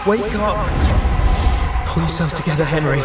Wake up! Pull yourself together, Henry.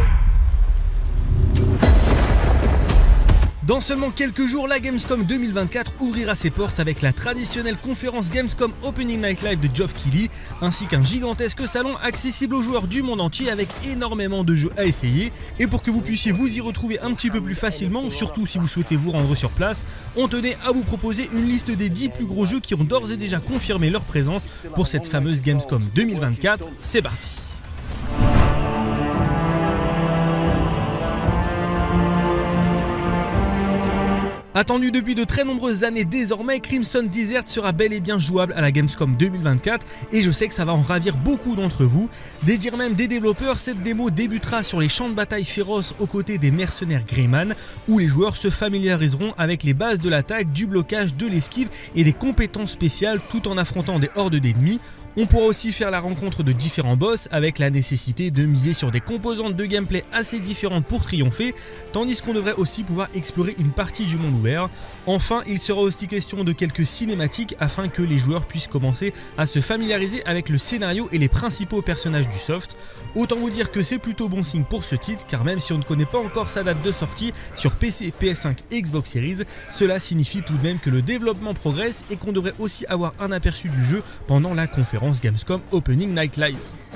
Dans seulement quelques jours, la Gamescom 2024 ouvrira ses portes avec la traditionnelle conférence Gamescom Opening Night Live de Geoff Keighley, ainsi qu'un gigantesque salon accessible aux joueurs du monde entier avec énormément de jeux à essayer. Et pour que vous puissiez vous y retrouver un petit peu plus facilement, surtout si vous souhaitez vous rendre sur place, on tenait à vous proposer une liste des 10 plus gros jeux qui ont d'ores et déjà confirmé leur présence pour cette fameuse Gamescom 2024. C'est parti! Attendu depuis de très nombreuses années désormais, Crimson Desert sera bel et bien jouable à la Gamescom 2024 et je sais que ça va en ravir beaucoup d'entre vous. Des dires même des développeurs, cette démo débutera sur les champs de bataille féroces aux côtés des mercenaires Greyman, où les joueurs se familiariseront avec les bases de l'attaque, du blocage, de l'esquive et des compétences spéciales tout en affrontant des hordes d'ennemis. On pourra aussi faire la rencontre de différents boss avec la nécessité de miser sur des composantes de gameplay assez différentes pour triompher, tandis qu'on devrait aussi pouvoir explorer une partie du monde ouvert. Enfin, il sera aussi question de quelques cinématiques afin que les joueurs puissent commencer à se familiariser avec le scénario et les principaux personnages du soft. Autant vous dire que c'est plutôt bon signe pour ce titre, car même si on ne connaît pas encore sa date de sortie sur PC, PS5 et Xbox Series, cela signifie tout de même que le développement progresse et qu'on devrait aussi avoir un aperçu du jeu pendant la conférence Gamescom Opening Night Live.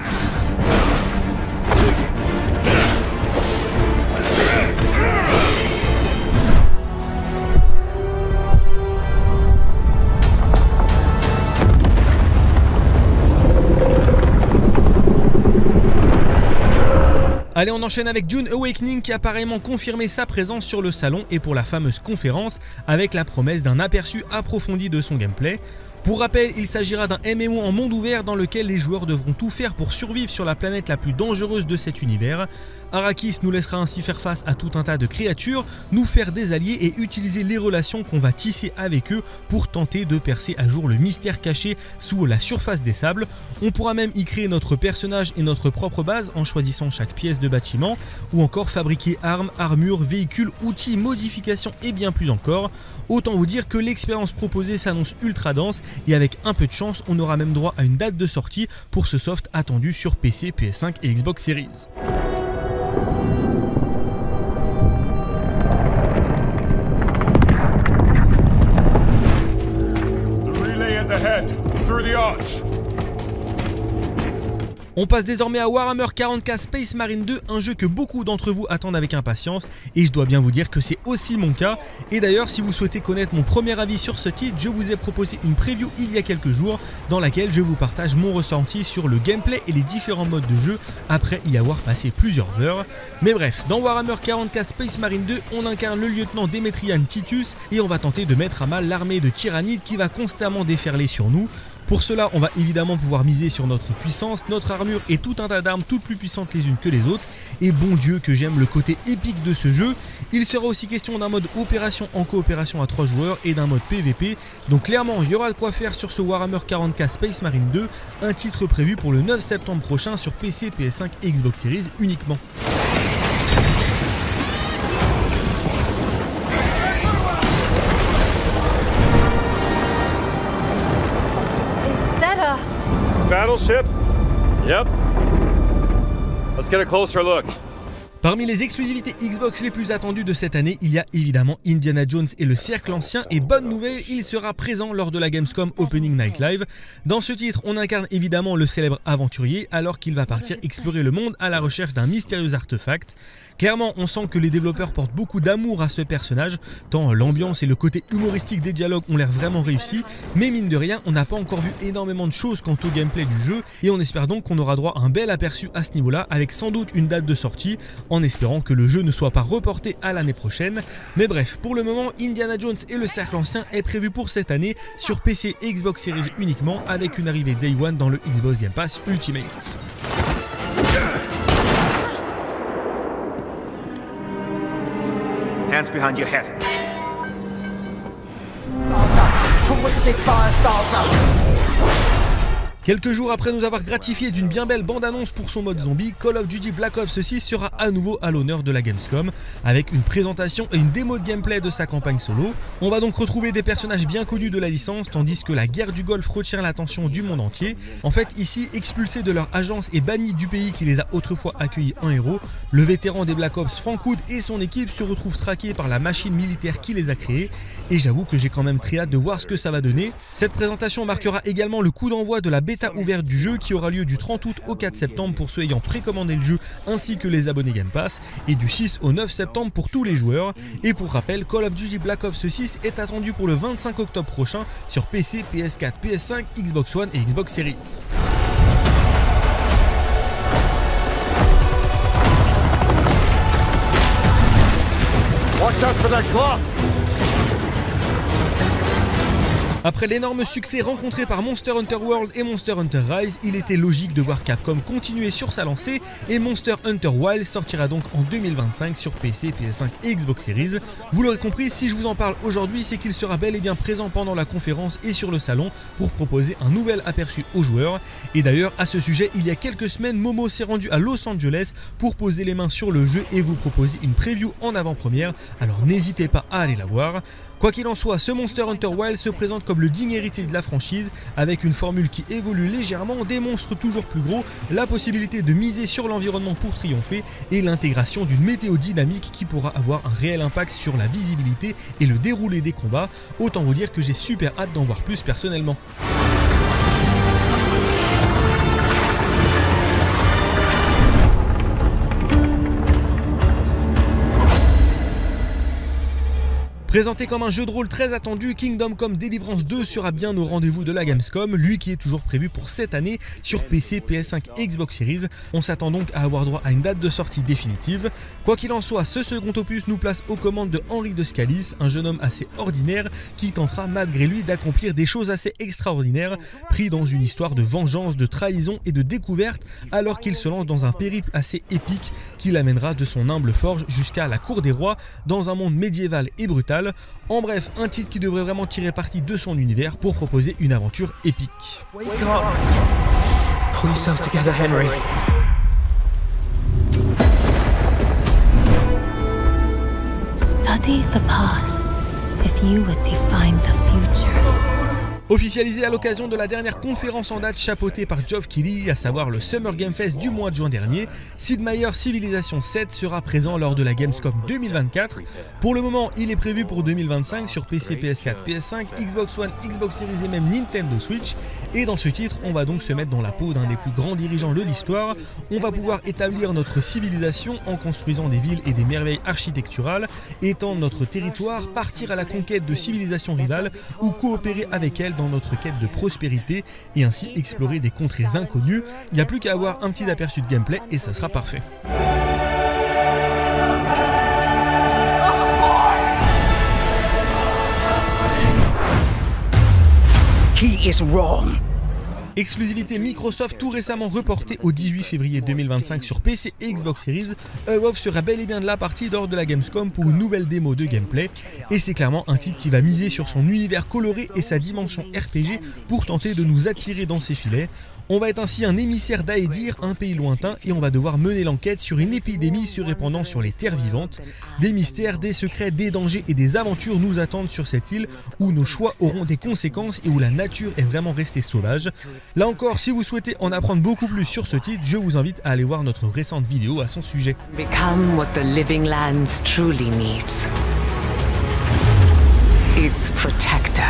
Allez, on enchaîne avec Dune Awakening qui a apparemment confirmé sa présence sur le salon et pour la fameuse conférence avec la promesse d'un aperçu approfondi de son gameplay. Pour rappel, il s'agira d'un MMO en monde ouvert dans lequel les joueurs devront tout faire pour survivre sur la planète la plus dangereuse de cet univers. Arrakis nous laissera ainsi faire face à tout un tas de créatures, nous faire des alliés et utiliser les relations qu'on va tisser avec eux pour tenter de percer à jour le mystère caché sous la surface des sables. On pourra même y créer notre personnage et notre propre base en choisissant chaque pièce de bâtiment, ou encore fabriquer armes, armures, véhicules, outils, modifications et bien plus encore. Autant vous dire que l'expérience proposée s'annonce ultra dense et avec un peu de chance, on aura même droit à une date de sortie pour ce soft attendu sur PC, PS5 et Xbox Series. The relay is ahead, through the arch. On passe désormais à Warhammer 40K Space Marine 2, un jeu que beaucoup d'entre vous attendent avec impatience et je dois bien vous dire que c'est aussi mon cas. Et d'ailleurs, si vous souhaitez connaître mon premier avis sur ce titre, je vous ai proposé une preview il y a quelques jours dans laquelle je vous partage mon ressenti sur le gameplay et les différents modes de jeu après y avoir passé plusieurs heures. Mais bref, dans Warhammer 40K Space Marine 2, on incarne le lieutenant Demetrian Titus et on va tenter de mettre à mal l'armée de Tyranides qui va constamment déferler sur nous. Pour cela, on va évidemment pouvoir miser sur notre puissance, notre armure et tout un tas d'armes toutes plus puissantes les unes que les autres. Et bon Dieu que j'aime le côté épique de ce jeu. Il sera aussi question d'un mode opération en coopération à 3 joueurs et d'un mode PVP. Donc clairement, il y aura de quoi faire sur ce Warhammer 40K Space Marine 2, un titre prévu pour le 9 septembre prochain sur PC, PS5 et Xbox Series uniquement. Battleship? Yep. Let's get a closer look. Parmi les exclusivités Xbox les plus attendues de cette année, il y a évidemment Indiana Jones et le Cercle Ancien et bonne nouvelle, il sera présent lors de la Gamescom Opening Night Live. Dans ce titre, on incarne évidemment le célèbre aventurier alors qu'il va partir explorer le monde à la recherche d'un mystérieux artefact. Clairement, on sent que les développeurs portent beaucoup d'amour à ce personnage, tant l'ambiance et le côté humoristique des dialogues ont l'air vraiment réussis, mais mine de rien, on n'a pas encore vu énormément de choses quant au gameplay du jeu et on espère donc qu'on aura droit à un bel aperçu à ce niveau-là avec sans doute une date de sortie, en espérant que le jeu ne soit pas reporté à l'année prochaine. Mais bref, pour le moment, Indiana Jones et le Cercle Ancien est prévu pour cette année sur PC et Xbox Series uniquement avec une arrivée Day One dans le Xbox Game Pass Ultimate. Hands behind your head. Quelques jours après nous avoir gratifié d'une bien belle bande-annonce pour son mode zombie, Call of Duty Black Ops 6 sera à nouveau à l'honneur de la Gamescom, avec une présentation et une démo de gameplay de sa campagne solo. On va donc retrouver des personnages bien connus de la licence, tandis que la guerre du Golfe retient l'attention du monde entier. En fait, ici, expulsés de leur agence et bannis du pays qui les a autrefois accueillis en héros, le vétéran des Black Ops Frank Wood et son équipe se retrouvent traqués par la machine militaire qui les a créés, et j'avoue que j'ai quand même très hâte de voir ce que ça va donner. Cette présentation marquera également le coup d'envoi de la bêta ouverte du jeu qui aura lieu du 30 août au 4 septembre pour ceux ayant précommandé le jeu ainsi que les abonnés Game Pass, et du 6 au 9 septembre pour tous les joueurs. Et pour rappel, Call of Duty Black Ops 6 est attendu pour le 25 octobre prochain sur PC, PS4, PS5, Xbox One et Xbox Series. Watch out for that clock! Après l'énorme succès rencontré par Monster Hunter World et Monster Hunter Rise, il était logique de voir Capcom continuer sur sa lancée, et Monster Hunter Wilds sortira donc en 2025 sur PC, PS5 et Xbox Series. Vous l'aurez compris, si je vous en parle aujourd'hui, c'est qu'il sera bel et bien présent pendant la conférence et sur le salon pour proposer un nouvel aperçu aux joueurs. Et d'ailleurs, à ce sujet, il y a quelques semaines, Momo s'est rendu à Los Angeles pour poser les mains sur le jeu et vous proposer une preview en avant-première, alors n'hésitez pas à aller la voir. Quoi qu'il en soit, ce Monster Hunter Wilds se présente comme le digne héritier de la franchise, avec une formule qui évolue légèrement, des monstres toujours plus gros, la possibilité de miser sur l'environnement pour triompher, et l'intégration d'une météo dynamique qui pourra avoir un réel impact sur la visibilité et le déroulé des combats. Autant vous dire que j'ai super hâte d'en voir plus personnellement. Présenté comme un jeu de rôle très attendu, Kingdom Come Deliverance 2 sera bien au rendez-vous de la Gamescom, lui qui est toujours prévu pour cette année sur PC, PS5 et Xbox Series. On s'attend donc à avoir droit à une date de sortie définitive. Quoi qu'il en soit, ce second opus nous place aux commandes de Henry de Scalis, un jeune homme assez ordinaire qui tentera malgré lui d'accomplir des choses assez extraordinaires, pris dans une histoire de vengeance, de trahison et de découverte, alors qu'il se lance dans un périple assez épique qui l'amènera de son humble forge jusqu'à la cour des rois dans un monde médiéval et brutal. En bref, un titre qui devrait vraiment tirer parti de son univers pour proposer une aventure épique. Wake up! Pull yourself together, Henry. Study the past if you would define the future. Officialisé à l'occasion de la dernière conférence en date chapeautée par Geoff Keighley, à savoir le Summer Game Fest du mois de juin dernier, Sid Meier's Civilization 7 sera présent lors de la Gamescom 2024. Pour le moment, il est prévu pour 2025 sur PC, PS4, PS5, Xbox One, Xbox Series et même Nintendo Switch. Et dans ce titre, on va donc se mettre dans la peau d'un des plus grands dirigeants de l'histoire. On va pouvoir établir notre civilisation en construisant des villes et des merveilles architecturales, étendre notre territoire, partir à la conquête de civilisations rivales ou coopérer avec elles dans notre quête de prospérité et ainsi explorer des contrées inconnues. Il n'y a plus qu'à avoir un petit aperçu de gameplay et ça sera parfait. He is wrong. Exclusivité Microsoft tout récemment reportée au 18 février 2025 sur PC et Xbox Series, WoW sera bel et bien de la partie lors de la Gamescom pour une nouvelle démo de gameplay, et c'est clairement un titre qui va miser sur son univers coloré et sa dimension RPG pour tenter de nous attirer dans ses filets. On va être ainsi un émissaire d'Aedir, un pays lointain, et on va devoir mener l'enquête sur une épidémie se répandant sur les terres vivantes. Des mystères, des secrets, des dangers et des aventures nous attendent sur cette île où nos choix auront des conséquences et où la nature est vraiment restée sauvage. Là encore, si vous souhaitez en apprendre beaucoup plus sur ce titre, je vous invite à aller voir notre récente vidéo à son sujet. Become what the living lands truly needs. Its protector.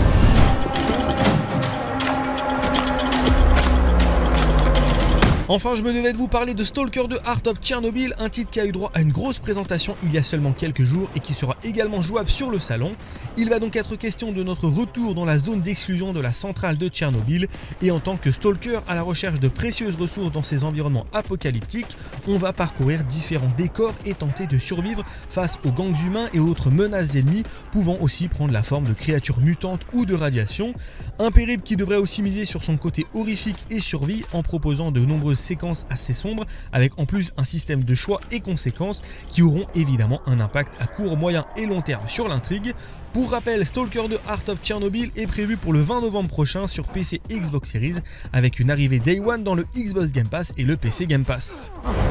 Enfin, je me devais de vous parler de Stalker 2 Heart of Chernobyl, un titre qui a eu droit à une grosse présentation il y a seulement quelques jours et qui sera également jouable sur le salon. Il va donc être question de notre retour dans la zone d'exclusion de la centrale de Tchernobyl, et en tant que Stalker à la recherche de précieuses ressources dans ces environnements apocalyptiques, on va parcourir différents décors et tenter de survivre face aux gangs humains et autres menaces ennemies, pouvant aussi prendre la forme de créatures mutantes ou de radiation. Un périple qui devrait aussi miser sur son côté horrifique et survie en proposant de nombreuses séquences assez sombres, avec en plus un système de choix et conséquences qui auront évidemment un impact à court, moyen et long terme sur l'intrigue. Pour rappel, Stalker 2 Heart of Chernobyl est prévu pour le 20 novembre prochain sur PC et Xbox Series, avec une arrivée Day One dans le Xbox Game Pass et le PC Game Pass.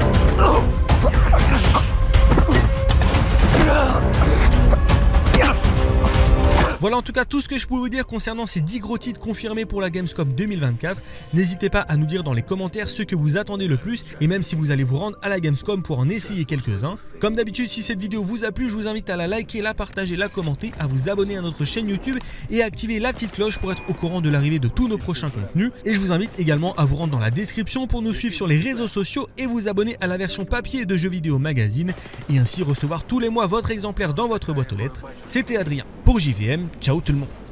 Voilà en tout cas tout ce que je pouvais vous dire concernant ces 10 gros titres confirmés pour la Gamescom 2024. N'hésitez pas à nous dire dans les commentaires ce que vous attendez le plus et même si vous allez vous rendre à la Gamescom pour en essayer quelques-uns. Comme d'habitude, si cette vidéo vous a plu, je vous invite à la liker, la partager, la commenter, à vous abonner à notre chaîne YouTube et à activer la petite cloche pour être au courant de l'arrivée de tous nos prochains contenus. Et je vous invite également à vous rendre dans la description pour nous suivre sur les réseaux sociaux et vous abonner à la version papier de Jeux Vidéo Magazine et ainsi recevoir tous les mois votre exemplaire dans votre boîte aux lettres. C'était Adrien pour JVM. Ciao tout le monde.